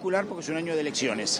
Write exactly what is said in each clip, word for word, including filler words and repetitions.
particular porque es un año de elecciones.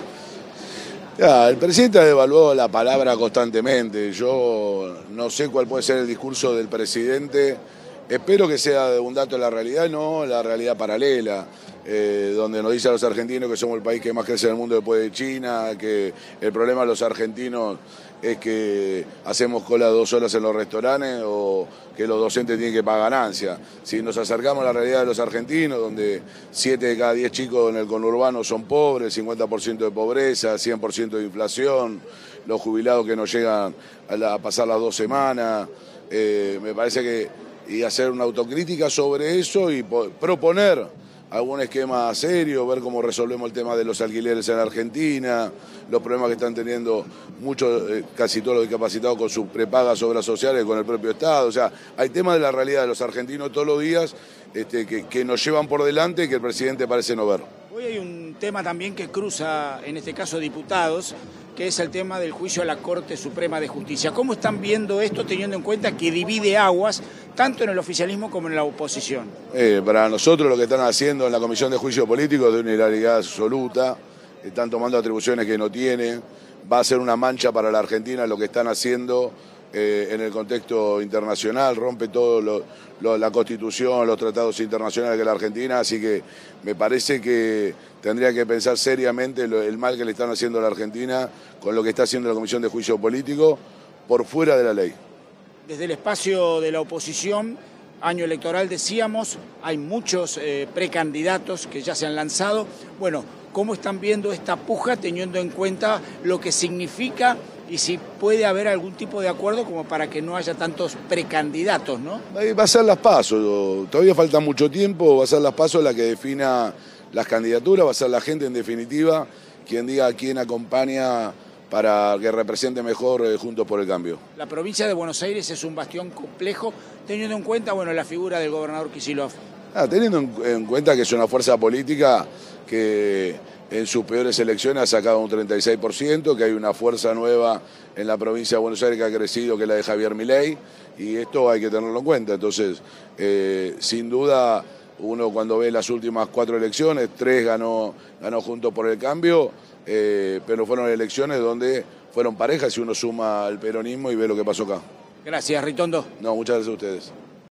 Ya, el presidente ha devaluado la palabra constantemente. Yo no sé cuál puede ser el discurso del presidente. Espero que sea de un dato de la realidad, no la realidad paralela, eh, donde nos dice a los argentinos que somos el país que más crece en el mundo después de China, que el problema de los argentinos es que hacemos cola dos horas en los restaurantes o que los docentes tienen que pagar ganancia. Si nos acercamos a la realidad de los argentinos, donde siete de cada diez chicos en el conurbano son pobres, cincuenta por ciento de pobreza, cien por ciento de inflación, los jubilados que no llegan a, la, a pasar las dos semanas, eh, me parece que y hacer una autocrítica sobre eso y proponer algún esquema serio, ver cómo resolvemos el tema de los alquileres en Argentina, los problemas que están teniendo muchos, eh, casi todos los discapacitados con sus prepagas obras sociales con el propio Estado. O sea, hay temas de la realidad de los argentinos todos los días este, que, que nos llevan por delante y que el presidente parece no ver. Hoy hay un tema también que cruza, en este caso, diputados, que es el tema del juicio a la Corte Suprema de Justicia. ¿Cómo están viendo esto teniendo en cuenta que divide aguas tanto en el oficialismo como en la oposición? Eh, para nosotros lo que están haciendo en la Comisión de Juicio Político es de una ilegalidad absoluta, están tomando atribuciones que no tienen, va a ser una mancha para la Argentina lo que están haciendo eh, en el contexto internacional, rompe todo lo, lo, la Constitución, los tratados internacionales de la Argentina, así que me parece que tendría que pensar seriamente lo, el mal que le están haciendo a la Argentina con lo que está haciendo la Comisión de Juicio Político por fuera de la ley. Desde el espacio de la oposición, año electoral decíamos, hay muchos eh, precandidatos que ya se han lanzado. Bueno, ¿cómo están viendo esta puja teniendo en cuenta lo que significa y si puede haber algún tipo de acuerdo como para que no haya tantos precandidatos, ¿no? Va a ser las PASO, todavía falta mucho tiempo, va a ser las PASO la que defina las candidaturas, va a ser la gente en definitiva quien diga a quién acompaña para que represente mejor eh, Juntos por el Cambio. La provincia de Buenos Aires es un bastión complejo, teniendo en cuenta bueno, la figura del gobernador Kicillof. Ah, teniendo en, en cuenta que es una fuerza política que en sus peores elecciones ha sacado un treinta y seis por ciento, que hay una fuerza nueva en la provincia de Buenos Aires que ha crecido, que es la de Javier Milei, y esto hay que tenerlo en cuenta. Entonces, eh, sin duda, uno cuando ve las últimas cuatro elecciones, tres ganó, ganó Juntos por el Cambio, eh, pero fueron elecciones donde fueron parejas y uno suma al peronismo y ve lo que pasó acá. Gracias, Ritondo. No, muchas gracias a ustedes.